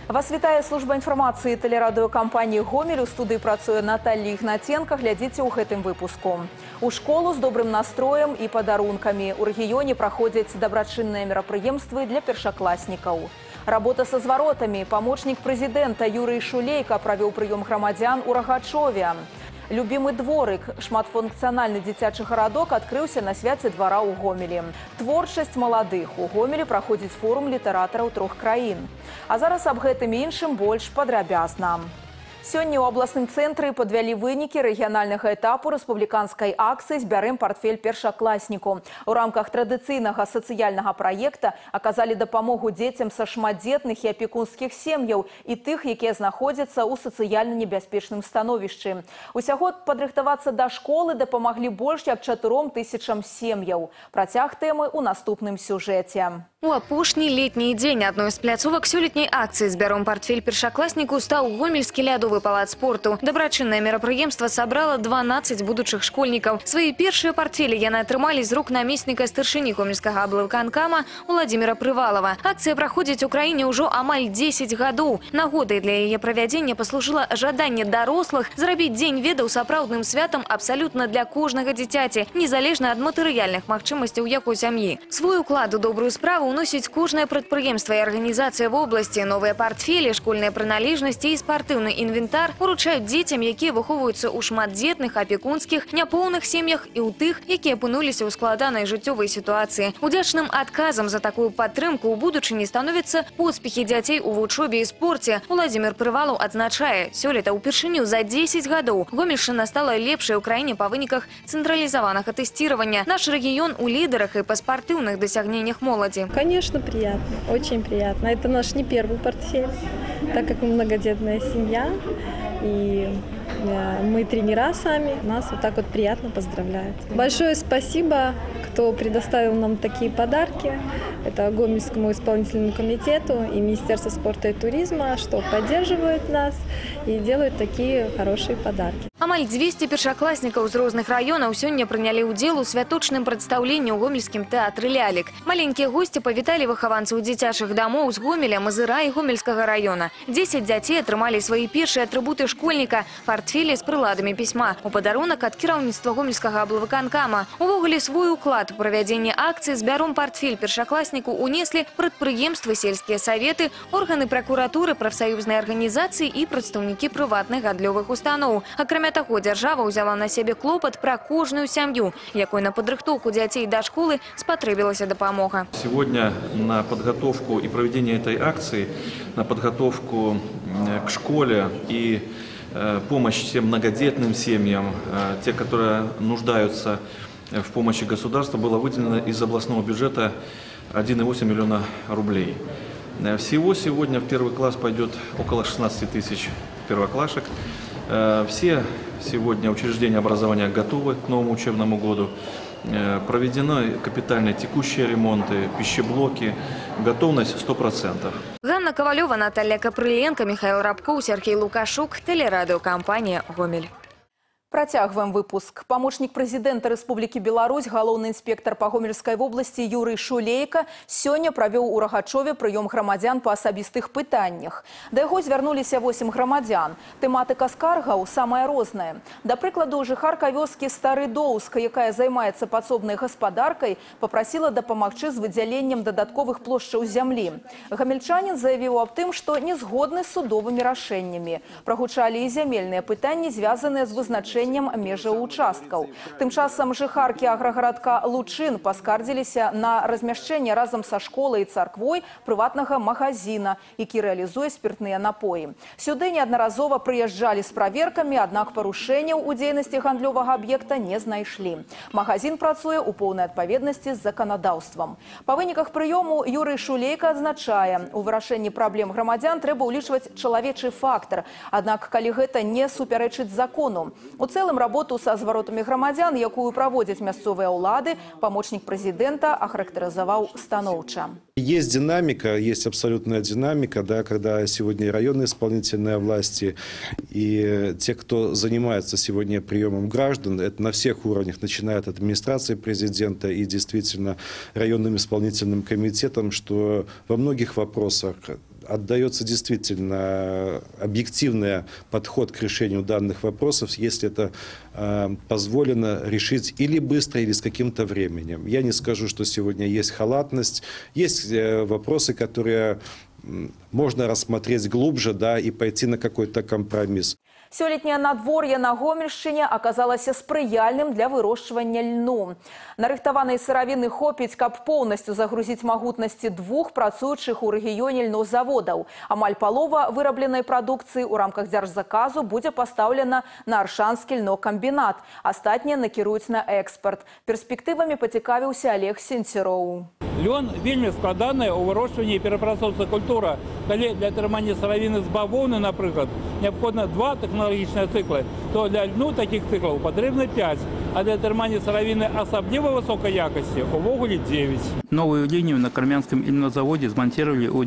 Вас вітае служба інфармацыі тэлерадыёкампаніі «Гомель». У студыі працуе Наталья Ігнаценка. Глядзіце ў гэтым выпуску. У школу з добрым настроем і падарункамі. У рэгіёне праходзяць дабрачынныя мерапрыемствы для першакласнікаў. Работа са зваротамі. Памочнік прэзідэнта Юрый Шулейка правёў прыём грамадзян у Рагачове. Любімы дворык, шматфункцыянальны дзіцячы гарадок адкрыўся на свяце двара ў Гомелі. Творчасць маладых. У Гомелі праходзіць форум літаратараў 3 краін. А зараз аб гэтым і іншым больш падрабязна. Сёння ў абласным цэнтры падвялі вынікі рэгіянальнага этапу рэспубліканскай акцыі «Збярэм партфель першакласніку». У рамках традыцыйнага сацыяльнага праекта аказалі дапамогу дзецям са шматдзетных і апекунскіх сем'яў і тых, якія знаходзяцца ў сацыяльна небяспечным становішчы. Усяго падрыхтавацца да школы дапамаглі больш як 4000 сем'яў. Працяг тэмы ў наступным сюжэце. У апошні летні дзень адной з пляцовак сёлетняй акцыі «Збяром партфель першакласніку» стаў гомельскі лядовы палац спорту. Дабрачыннае мерапрыемства сабрала 12 будучых школьнікаў. Свае першыя партфелі яны атрымалі з рук намесніка старшыні гомельскага аблвыканкама Уладзіміра Прывалава. Акцыя праходзіць у краіне ўжо амаль 10 гадоў. Нагодай для яе правядзення паслужыла жаданне дарослых зрабіць дзень ведаў сапраўдным святам абсалютна для кожнага дзіцяці, незалежна ад матэрыяльных магчымасцяў яго сям'і. Свой уклад у добрую справу уносіць кожнае прадпрыемства і арганізацыя в обласці. Новыя партфелі, школьныя прыналежнасці і спартыўны інвентар уручаюць дзецям, якія выхоўваюцца ў шматдзетных, апекунскіх, няпоўных сем'ях і ў тых, якія апынуліся ў складанай жыццёвай сітуацыі. Удзячным адказам за такую падтрымку ў будучыні становяцца поспехі дзяцей у вучобе і спорце. Уладзімір Прывалаў адзначае, сёлета ўпершыню за 10 гадоў Гомельшчына стала лепшай у краіне па выніках цэнтралізаванага тэсціравання. Наш рэгіён у лідарах і па спартыўных дасягненнях моладзі. Конечно, приятно, очень приятно. Это наш не первый портфель, так как мы многодетная семья, и мы тренера сами, нас вот так вот приятно поздравляют. Большое спасибо, кто предоставил нам такие подарки. Это Гомельскому исполнительному комитету и Министерству спорта и туризма, что поддерживают нас и делают такие хорошие подарки. Амаль 200 першакласнікаў з розных раёнаў сёння прынялі ўдзел у святочным прадстаўленні ў гомельскім тэатры «Лялек». Маленькія госці павіталі выхаванцаў дзіцячых дамоў з Гомеля, Мазыра і Гомельскага раёна. 10 дзяцей атрымалі свае першыя атрыбуты школьніка – партфелі з прыладамі пісьма. У падарунак ад кіраўніцтва гомельскага аблвыканкама. Увогуле свой уклад у правядзенне акцыі «Збяром партфель першакласніку» унеслі прадпрыемствы, сельскія саветы, органы пракуратуры, прафсаюзныя арганізацыі і прадстаўнікі прыватных гандлёвых устаноў. Акрамя таго, дзяржава ўзяла на сябе клопат пра кожную сям'ю, якой на падрыхтоўку дзяцей да школы спатрэбілася дапамога. Сегодня на подготовку и проведение этой акции, на подготовку к школе и помощь всем многодетным семьям, те, которые нуждаются в помощи государства, было выделено из областного бюджета 1,8 миллиона рублей. Всего сегодня в первый класс пойдет около 16 тысяч первоклашек. Все сегодня учреждения образования готовы к новому учебному году. Проведены капитальные текущие ремонты, пищеблоки, готовность 100%. Ганна Ковалева, Наталья Капрыленко, Михаил Рабкоў, Сергей Лукашук, тэлерадыёкампанія «Гомель». Працягваем выпуск. Памочнік прэзідэнта Рэспублікі Беларусь, галоўны інспектар па Гомельскай вобласці Юрый Шулейка сёння правёў у Рагачове прыём грамадзян па асабістых пытаннях. Да яго звярнуліся 8 грамадзян. Тэматыка скаргаў самая розная. Да прыкладу, жыхарка вёскі Стары Доўск, якая займаецца падсобнай гаспадаркай, папрасіла дапамагчы з выдзяленнем дадатковых плошчаў зямлі. Гамельчанін заявіў аб тым, што не згодны з судовымі рашэннямі. Прагучалі і зямельныя пытанні, звязаныя з вызначэннем межаў участкаў. Тым часам жыхаркі аграгарадка Лучын паскардзіліся на размяшчэнне разам са школай і царквой прыватнага магазина, які рэалізуе спіртныя напоі. Сюды неаднаразова прыязджалі з праверкамі, аднак парушэнняў у дзейнасці гандлёвага аб'екта не знайшлі. Магазин працуе ў поўнай адпаведнасці з заканадаўствам. Па выніках прыёму Юрый Шулейка адзначае, у вырашэнні праблем грамадзян трэба ўлічваць чалавечы фактар. Аднак, калі гэта не супярэчыць закону. У цэлым работу са зваротамі грамадзян, якую праводзяць мясцовыя ўлады, памочнік прэзідэнта ахарактарызаваў станоўча. Есть динамика, есть абсолютная динамика, да, когда сегодня и районные исполнительные власти, и те, кто занимается сегодня приемом граждан, это на всех уровнях, начиная от администрации президента и действительно районным исполнительным комитетом, что во многих вопросах отдается действительно объективный подход к решению данных вопросов, если это позволено решить или быстро, или с каким-то временем. Я не скажу, что сегодня есть халатность, есть вопросы, которые можно рассмотреть глубже, да, и пойти на какой-то компромисс. Сёлетняе надвор'е на Гомельшчыне аказалася спрыяльным для вырошчвання льну. Нарыхтаванай сыравіны хопіць, каб поўнасцю загрузіць магутнасці 2 працуючых у рэгіёне льнозаводаў. Амаль палова вырабленай прадукцыі ў рамках дзяржзаказу будзе пастаўлена на Аршанскі льнокамбінат. Астатнія накіруюць на экспарт. Перспектывамі пацікавіўся Олег Сенцероў. Лён вельмі складаная ў вырошчванні і перапрацоўцы культура. Калі для атрымання сыравіны з бавоўны, напрыклад, неабходна 2 тэхналагічныя цыклы, то для льну такіх цыклаў патрэбна 5, а для атрымання сыравіны асабліва высокай якасці увогуле 9. Новую линию на Кармянском льнозаводе смонтировали в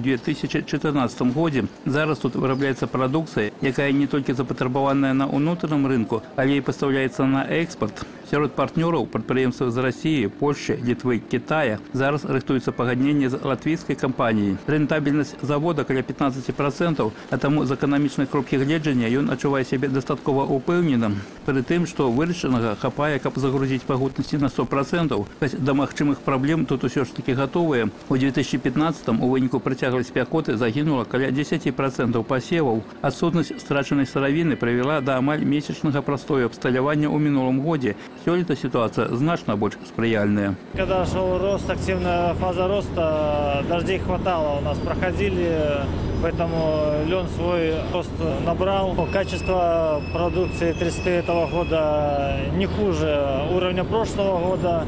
2014 году. Зараз тут вырабляется продукция, якая не только запатрабаваная на внутреннем рынку, але и поставляется на экспорт. Сярод партнеров предприемств из России, Польши, Литвы, Китая зараз рыхтуется погоднение с латвийской компанией. Рентабельность завода каля 15%, а тому з экономічных кропкі гледжання ён адчувае себе дастаткова упэўненым, пры тым, што вырашанага хапае, каб загрузіць магутнасці на 100%. Хоць да магчымых праблем тут усё ж таки готовыя. У 2015-м у выніку працяглай спякоты загінула каля 10% пасеваў. Адсутнасць страчанай сыравіны прывяла да амаль месячнага прастою абсталявання ў мінулым годзе. Сёлета ситуация значно больше сприяльная. Когда шел рост, активная фаза роста, дождей хватало, у нас проходили, поэтому лен свой рост набрал. Качество продукции 300 этого года не хуже уровня прошлого года.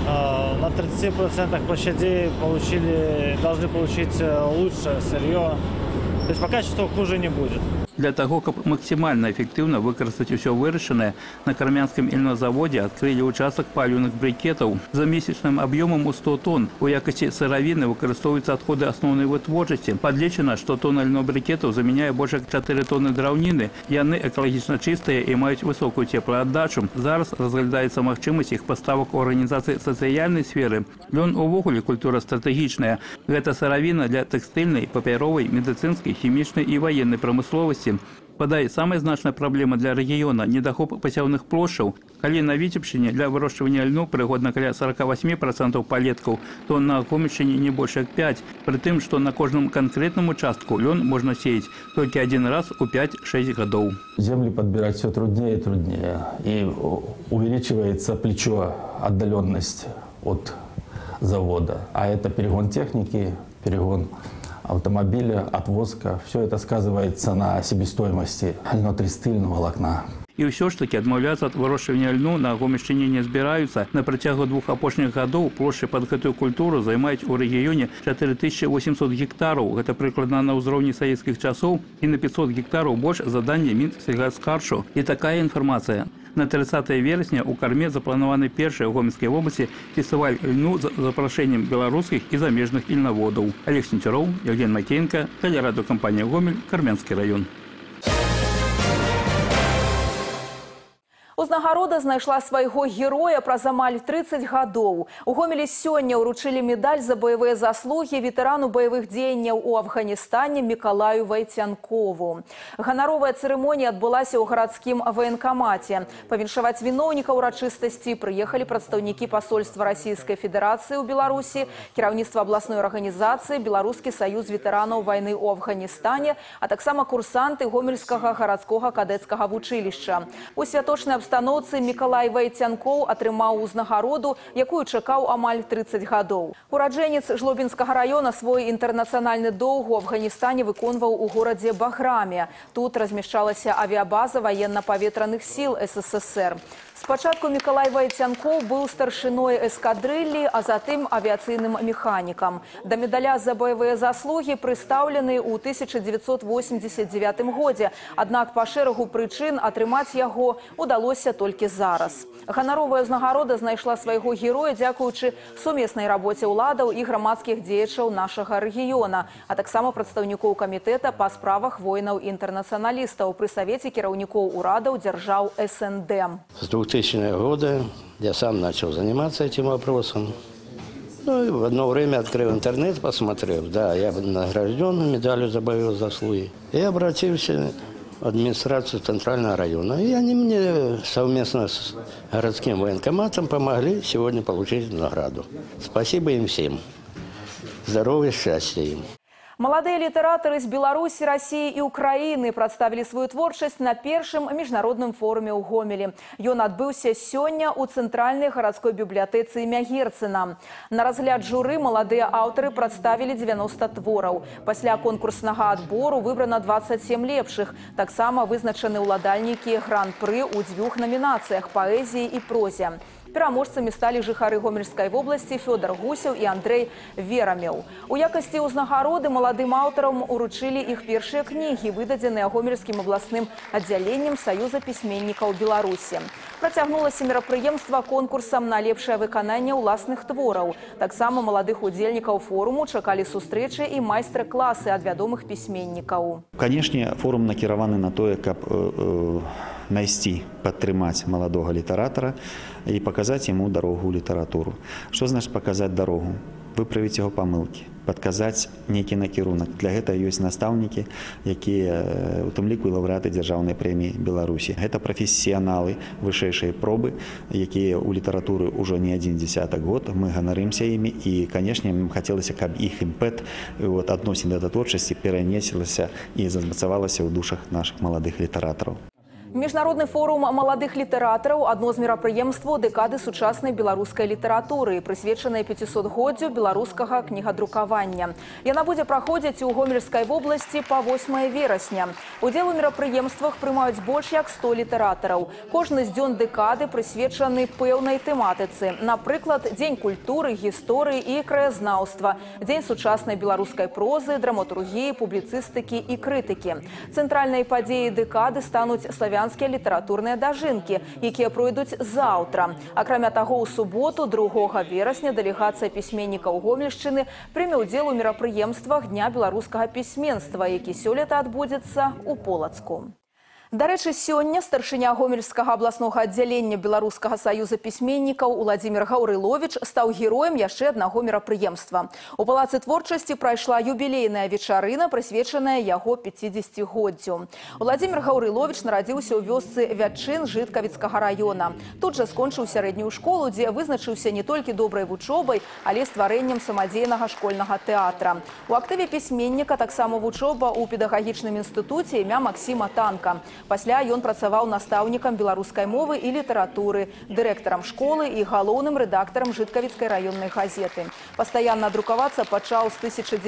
На 30% площадей должны получить лучшее сырье. То есть по качеству хуже не будет. Для того, каб максимально эффективно выкарыстаць усё вырашанае, на Кармянском льнозаводе открыли участок паліўных брикетов за месячным объемом у 100 тонн. У якасці сыравіны выкарыстоўваюцца отходы основной вытворчасці. Подлічана, што тонна льнобрикетов заменяе больше 4 тонны драўніны. Яны экалагічна чыстыя і маюць высокую теплоотдачу. Зараз разглядаецца магчымасць іх паставак у арганізацыі сацыяльнай сферы. Лён увогуле культура стратэгічная. Гэта сыравіна для тэкстыльнай, папяровай, медыцынскай, хімічнай і военной прамысловасці. Подай, самая значная проблема для региона – недохоп пасяўных плошчаў. Калі на Віцебшчыне для вырошчвання льну прыгодна каля 48% палеткаў, то на Гомельшчыне не больше як 5%. При тым, что на каждом конкретном участку лен можно сеять только один раз у 5-6 годов. Земли подбирать все труднее и труднее. И увеличивается плечо, отдаленность от завода. А это перегон техники, перегон автомобиля, отвозка. Все это сказывается на себестоимости льнотрестильного волокна. И все ж таки адмаўляцца ад вырошчвання льну на Гомельшчыне не збіраюцца. На працягу 2 апошніх гадоў плошчы пад гэтую культуру займаюць у рэгіёне 4800 гектараў. Гэта прыкладна на ўзроўні савецкіх часоў і на 500 гектараў больш задання Мінсельгасхаршу. І такая інфармацыя. На 30 вересня у Карме запланаваны першы ў Гомельскай вобласці фестываль льну з запрашэннем беларускіх і замежных ільнаводаў. Олег Сенцероў, Евген Макеенко, тэлерадыёкампанія «Гомель», Кармянскі раён. Узнагарода знайшла свайго героя праз амаль 30 гадоў. У Гомелі сёння ўручылі медаль за баявыя заслугі ветэрану баявых дзеянняў у Афганістане Мікалаю Вайцянкову. Ганаровая цырымонія адбылася ў гарадскім ваенкамаце. Павіншаваць віноўніка ўрачыстасці прыехалі прадстаўнікі пасольства Расійскай Федэрацыі ў Беларусі, кіраўніцтва абласной арганізацыі, Беларускі саюз ветэранаў вайны ў Афганістане, а таксама курсанты Гомельскага гарадскога кадэцкага вучылішча. У святочнай абстаноўцы Мікалай Вайцянкоў атрымаў узнагароду, якую чакаў амаль 30 гадоў. Ураджэнец Жлобінскага раёна свой інтэрнацыянальны доўг у Афганістане выконваў у горадзе Баграме. Тут размяшчалася авіабаза ваенна-паветраных сіл СССР. Спачатку Мікалай Вайцянкоў быў старшыной эскадрыллі, а затым авіяцыйным механікам. Да медаля за баявыя заслугі прыстаўлены ў 1989 годзе. Аднак па шэрагу прычын атрымаць яго удалося толькі зараз. Ганаровая ўзнагарода знайшла свайго героя дзякуючы сумеснай рабоце ўладаў і грамадскіх дзеячаў нашага рэгіёна, а таксама прадстаўнікоў камітэта па справах воінаў-інтэрнацыяналістаў пры савеце кіраўнікоў урадаў дзяржаў СНД. С 2000 года я сам начал заниматься этим вопросом. Ну и в одно время открыл интернет, посмотрел. Да, я награжден медалью за боевые заслуги. И обратился в администрацию Центрального района. И они мне совместно с городским военкоматом помогли сегодня получить награду. Спасибо им всем. Здоровья, счастья им. Молодые литераторы из Беларуси, России и Украины представили свою творчесть на первом международном форуме у Гомелі. Ён отбылся сегодня у Центральной городской библиотеки имя Герцена. На разгляд журы молодые авторы представили 90 творов. После конкурсного отбору выбрано 27 лепших. Так само вызначены уладальники гран-при у 2 номинациях – поэзии и прозе. Пераможцами стали жыхары Гомельской области Федор Гусев и Андрей Верамеў. У якости узнагароды молодым авторам уручили их первые книги, выдаденные Гомельским областным отделением Союза письменников Беларуси. Протягнулось мерапрыемства конкурсом на лепшее выканание уласных творов. Так само молодых удзельников форуму чакали сустрэчы и майстер-классы от вядомых письменников. Конечно, форум накіраваны на то, как найсці, падтрымаць маладога літаратара і паказаць яму дарогу ў літаратуру. Што значыць паказаць дарогу? Выправіць яго памылкі, падказаць нейкі накірунак. Для гэта ёсць настаўнікі, якія у тым ліку і лаўрэаты дзяржаўнай прэміі Беларусі. Гэта прафесіяналы вышэйшай пробы, якія ў літаратуры ўжо не адзін дзесятак год. Мы ганарымся імі і, канешне, хацелася, каб іх імпэт адносін да творчасці перанесілася і зазмацавалася ў душах нашых маладых літаратараў. Международный форум молодых литераторов – одно из мерапрыемстваў дэкады сучаснай беларускай літаратуры, прысвечанае 500-годдзю беларускага кнігадрукавання. Яна будзе праходзіць у Гомельской области по 8 верасня. Удзел у мерапрыемствах прымаюць больш як 100 літаратараў. Кожны з дзён дэкады прысвечаны пэўнай тэматыцы. Напрыклад, Дзень культуры, гісторыі і краязнаўства, Дзень сучаснай беларускай прозы, драматургіі, публіцыстыкі і крытыкі. Цэнтральнай падзеяй дэкады стануць славянскія літаратурныя дажынкі, якія пройдуць заўтра. Акрамя таго, у суботу, 2 верасня, дэлегацыя пісьменнікаў Гомельшчыны прыме ўдзел у мерапрыемствах Дня беларускага пісьменства, які сёлета адбудзецца ў Полацку. Дарэчы, сёння старшыня Гомельскага абласнога аддзялення Беларускага саюза пісьменнікаў Уладзімір Гаўрыловіч стаў героем яшчэ аднаго мерапрыемства. У Палацы творчасці прайшла юбілейная вечарына, прысвечаная яго 50-годдзю. Уладзімір Гаўрыловіч нарадзіўся ў вёсцы Вятчын Жыткавіцкага раёна. Тут жа скончыў сярэднюю школу, дзе вызначыўся не толькі добрай вучобай, але стварэннем самадзейнага школьнага тэатра. У актыве пісьменніка таксама вучоба ў педагагічным інстытуце імя Максіма Танка. Пасля ён працаваў настаўнікам беларускай мовы і літаратуры, дырэктарам школы і галоўным рэдактарам Жыткавіцкай раённай газеты. Пастаянна друкавацца пачаў з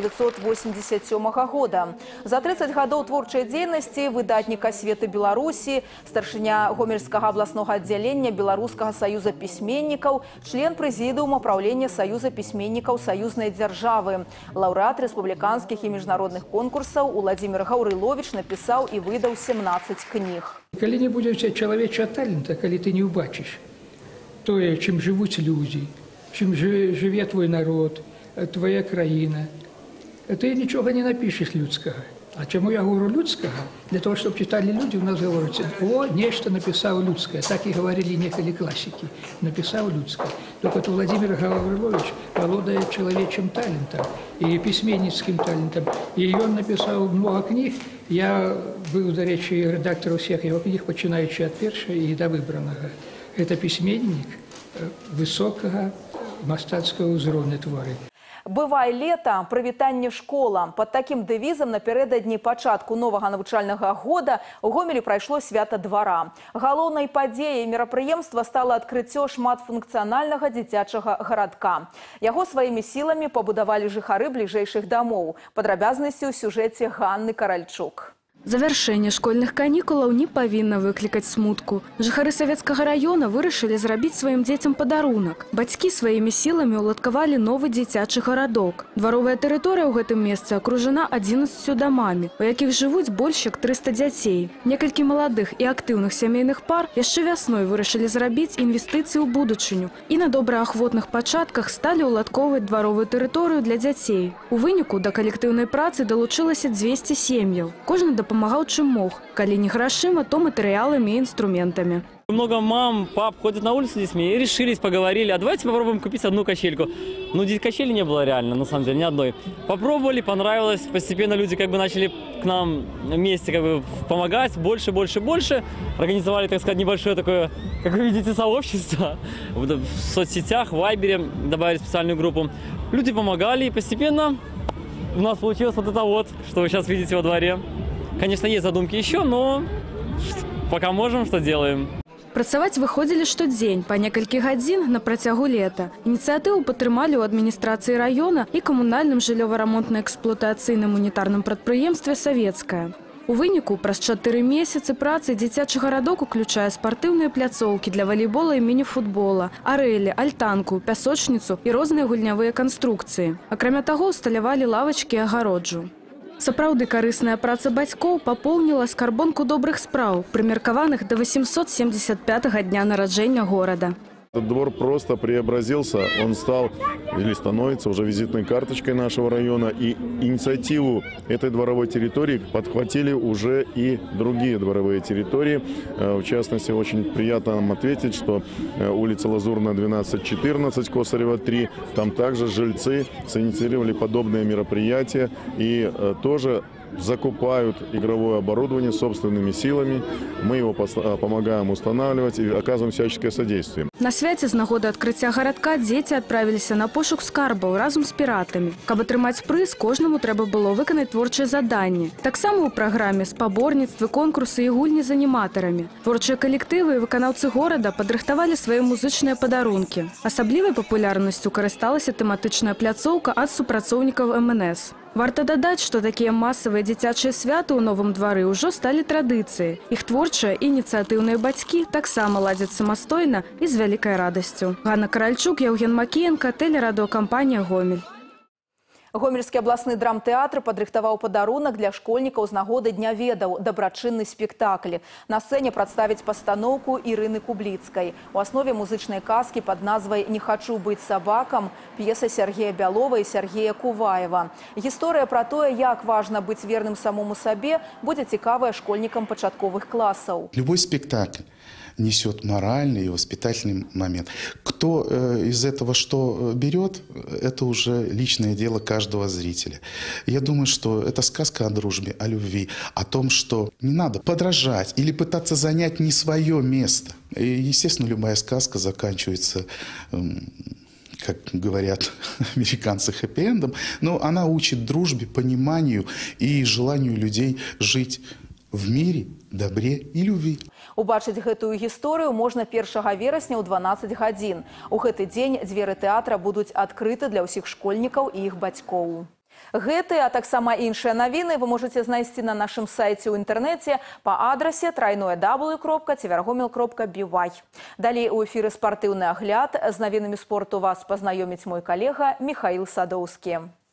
1987 года. За 30 гадоў творчай дзейнасці выдатнік асветы Беларусі, старшыня Гомельскага абласнога аддзялення Беларускага саюза пісьменнікаў, член прэзідыума праўлення Саюза пісьменнікаў саюзнай дзяржавы. Лаўрэат рэспубліканскіх і міжнародных конкурсаў Уладзімір Гаўрыловіч напісаў і выдаў 17 кніг. Калі не будзе чалавечага талента, калі ты не ўбачыш тое, чым жывуць людзі, чым жыве твой народ, твоя краіна, ты нічога не напішаш людскага. А чаму я говорю людскага? Для того, чтобы читали люди, у нас говорят, о, нечто написал людское. Так и говорили некоторые классики. Написал людское. Только вот Владимир Гаврилович обладает человеческим талентом и письменническим талентом. И он написал много книг. Я был, до речи, редактором всех его книг, начинаючи от первого и до выбранного. Это письменник высокого мастацкого узроўня творы. Бывай лета, прывітанне школа. Под таким дэвізам напярэдадні пачатку новага навучальнага года у Гомелі прайшло свята двара. Галоўнай падзеяй мерапрыемства стала адкрыццё шматфункцыянальнага дзіцячага гарадка. Яго сваімі сіламі пабудавалі жыхары бліжэйшых дамоў. Падрабязнасці ў сюжэце Ганны Каральчук. Завяршэнне школьных канікулаў не павінна выклікаць смутку. Жыхары Савецкага раёна вырашылі зрабіць сваім дзецям падарунак. Бацькі сваімі сіламі ўладкавалі новы дзіцячы гарадок. Дваровая тэрыторыя ў гэтым месцы акружана 11 дамамі, у якіх жывуць больш як 300 дзяцей. Некалькі маладых і актыўных сямейных пар яшчэ вясной вырашылі зрабіць інвестыцыі ў будучыню і на добраахвотных пачатках сталі ўладкоўваць дваровую тэрыторыю для дзяцей. У выніку да калектыўнай працы далучылася 200 сем'яў. Кожны дапамагае дапамагаў чым мог. Калі не грашыма, то матэрыяламі і інструментамі. Много мам, пап ходят на улицу с детьми и решились, поговорили, а давайте попробуем купить одну качельку. Ну, качели не было реально, на самом деле, ни одной. Попробовали, понравилось, постепенно люди как бы начали к нам вместе как бы помогать, больше. Организовали, так сказать, небольшое такое, как вы видите, сообщество. В соцсетях, в Вайбере добавили специальную группу. Люди помогали, и постепенно у нас получилось вот это вот, что вы сейчас видите во дворе. Конечно, есть задумки еще, но пока можем, что делаем. Працаваць выходзілі штодзень, па некалькі гадзін на працягу лета. Ініцыятыву падтрымалі ў адміністрацыі раёна і камунальным жыллёва-рамонтна-эксплуатацыйным унітарным прадпрыемстве «Савецкае». У выніку праз 4 месяцы працы дзіцячы гарадок уключае спартыўныя пляцоўкі для валейбола і міні-футбола, арэлі, альтанку, пясочніцу і розныя гульнявыя канструкцыі. Акрамя таго, усталявалі лавачкі і агароджу. Сапраўды карысная праца бацькоў папоўніла скарбонку добрых спраў, прымеркаваных да 875-го дня нараджэння горада. Этот двор просто преобразился, он стал или становится уже визитной карточкой нашего района. И инициативу этой дворовой территории подхватили уже и другие дворовые территории. В частности, очень приятно нам ответить, что улица Лазурная, 12-14, Косарева 3, там также жильцы синициировали подобные мероприятия и тоже закупают игровое оборудование собственными силами. Мы его помогаем устанавливать и оказываем всяческое содействие. На свяце з нагоды адкрыцця гарадка дзеці адправіліся на пошук скарбаў разам з піратамі. Каб атрымаць прыз, кожнаму трэба было выканаць творчыя заданні. Таксама ў праграме спаборніцтвы, конкурсы і гульні з аніматарамі. Творчыя калектывы і выканаўцы горада падрыхтавалі свае музычныя падарункі. Асаблівай папулярнасцю карысталася тэматычная пляцоўка ад супрацоўнікаў МНС. Варта дадаць, што такія масавыя дзіцячыя святы ў новым двары ўжо сталі традыцыяй. Іх творчыя і ініцыятыўныя бацькі таксама ладзяць самастойна і з вялікай радасцю. Ганна Каральчук, Яўген Макіенка, тэлерадыёкампанія «Гомель». Гомельскі абласны драмтэатр падрыхтаваў падарунак для школьнікаў з нагоды Дня ведаў, дабрачынны спектакль. На сцэне прадставіць пастаноўку Ірыны Кубліцкай. У аснове музычнай казкі пад назвай «Не хачу быць сабакам» п'еса Сергея Бялова і Сергея Куваева. Гісторыя пра тое, як важна быць верным самому сабе, будзе цікавая школьнікам пачатковых класаў. Любой спектакль несет моральный и воспитательный момент. Кто из этого что берет, это уже личное дело каждого зрителя. Я думаю, что это сказка о дружбе, о любви, о том, что не надо подражать или пытаться занять не свое место. И, естественно, любая сказка заканчивается, как говорят американцы, хэппи-эндом, но она учит дружбе, пониманию и желанию людей жить в мире, добре и любви. Убачыць гэтую гісторыю можна 1 верасня ў 12 гадзін. У гэты дзень дзверы тэатра будуць адкрыты для ўсіх школьнікаў і іх бацькоў. Гэтыя, а таксама іншыя навіны вы можаце знайсці на нашым сайце ў інтэрнэце па адрасе www.tvrgomel.by. Далей у эфіры спартыўны агляд. З навінамі спорту вас пазнаёміць мой калега Михаил Садоўскі.